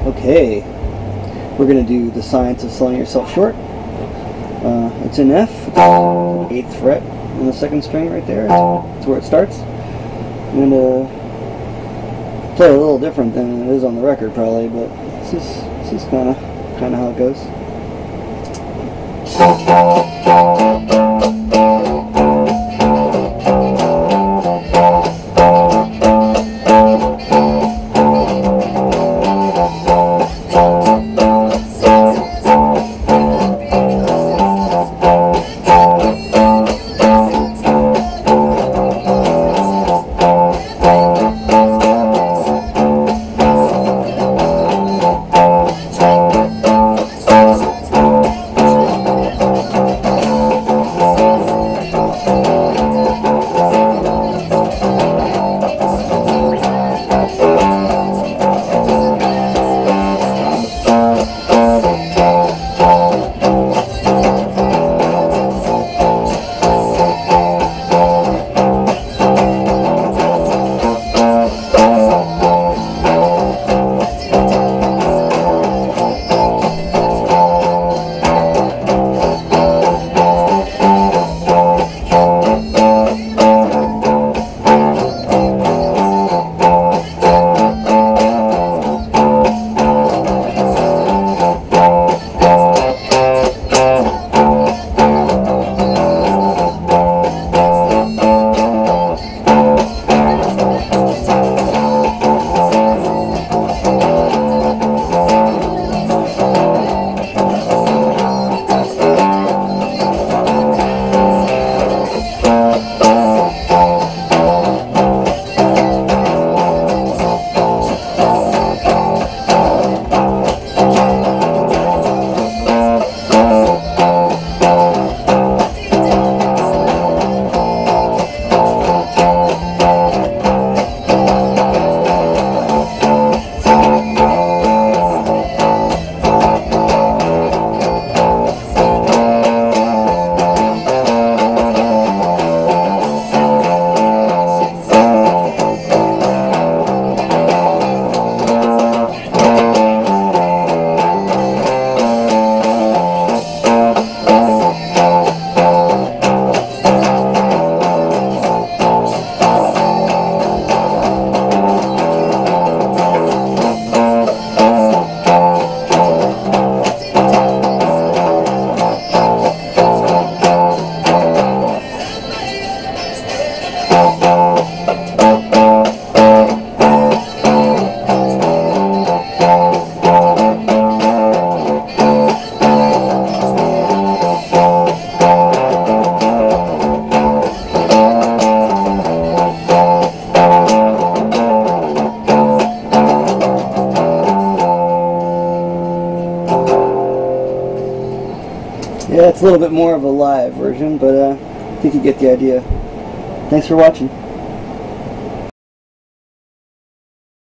Okay, we're going to do the science of selling yourself short. It's in F, 8th fret on the 2nd string right there. That's where it starts. I'm going to play a little different than it is on the record probably, but this is kind of how it goes. Yeah, it's a little bit more of a live version, but I think you get the idea. Thanks for watching.